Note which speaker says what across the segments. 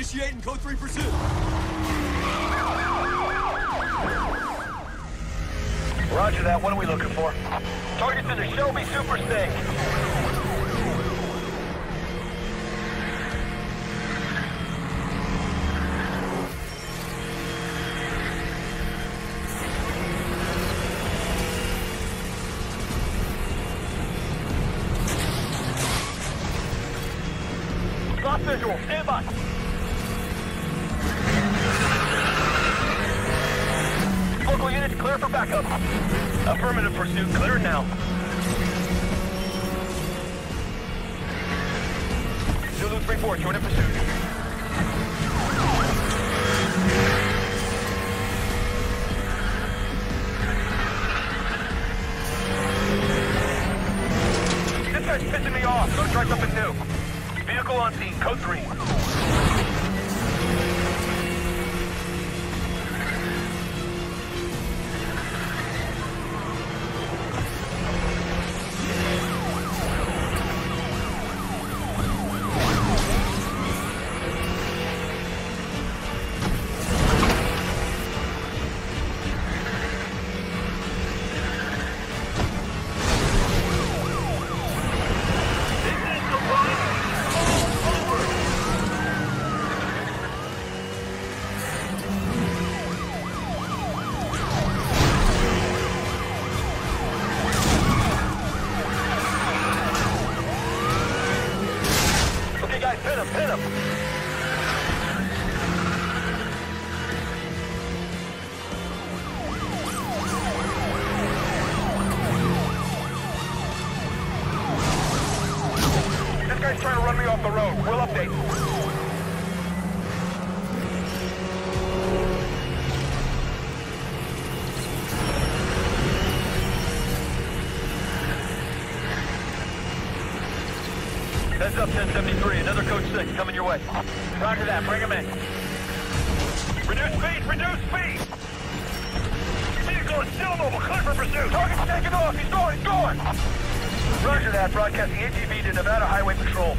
Speaker 1: Initiating code 3 pursuit.
Speaker 2: Roger that. What are we looking for? Target's in the Shelby Super Snake. Lost visual. Stand by. Local units clear for backup. Affirmative pursuit. Clear now. Zulu 3-4, join in pursuit. This guy's pissing me off. Go try something new. Vehicle on scene, code 3. Hit him! This guy's trying to run me off the road. We'll update. Heads up, 1073. Another code 6 coming your way. Roger that. Bring him in. Reduce speed! Reduce speed! Vehicle is still mobile. Clear for pursuit. Target's taking off. He's going. He's going. Roger that. Broadcasting ATV to Nevada Highway Patrol.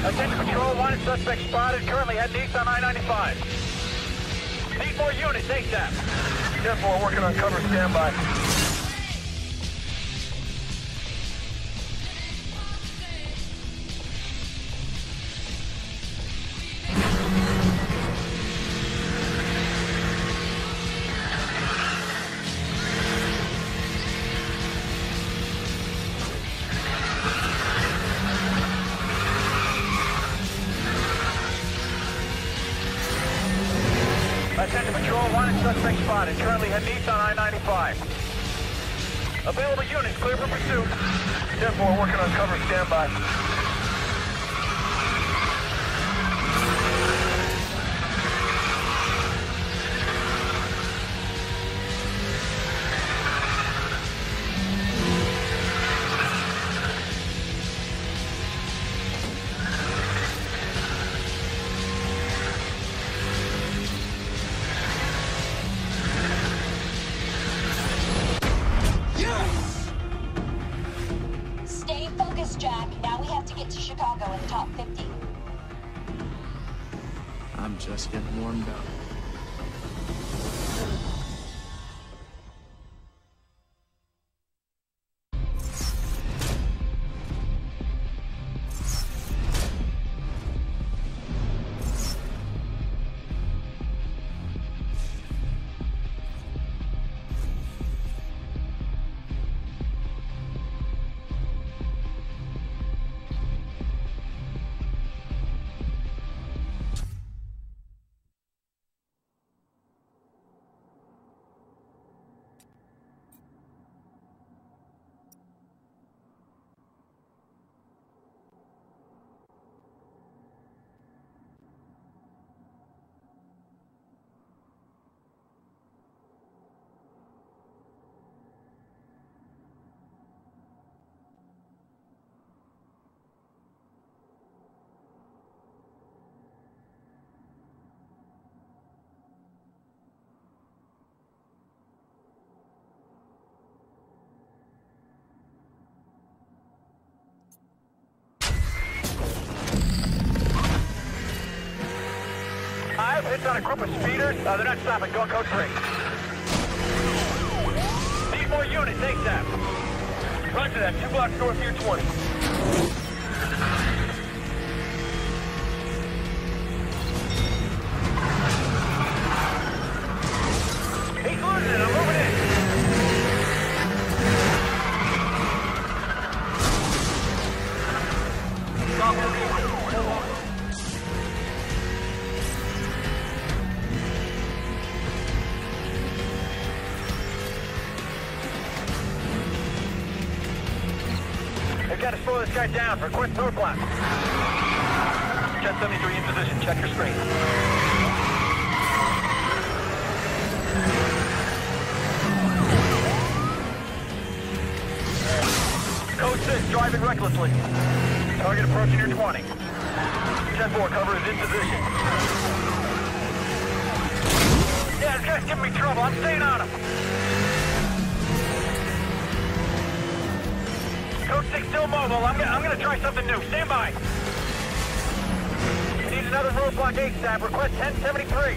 Speaker 2: Attention patrol, wanted suspect spotted, currently heading east on I-95. Need more units, ASAP. 10-4, working on cover, standby. Attention patrol, wanted suspect spotted, currently heading east on I-95. Available units, clear for pursuit. 10-4, working on cover, standby.
Speaker 1: Jack, now we have to get to Chicago in the top 50.
Speaker 3: I'm just getting warmed up.
Speaker 2: Hits on a group of speeders. They're not stopping. Go on code 3. Need more units, ASAP. Roger that. 2 blocks north of your 20. He's losing it. I'm moving in. Stop moving. We've got to slow this guy down. Request roadblock. 1073 in position. Check your screen. Code 6, driving recklessly. Target approaching your 20. 10-4, cover is in position. Yeah, this guy's giving me trouble. I'm staying on him. Code 6 still mobile. I'm gonna try something new. Stand by. Need another roadblock ASAP. Request 1073.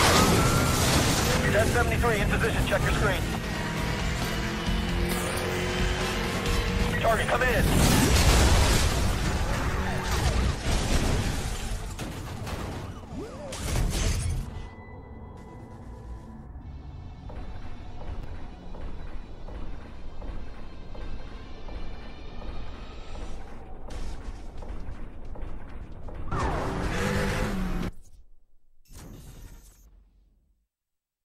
Speaker 2: 1073 in position. Check your screen. Target, come in.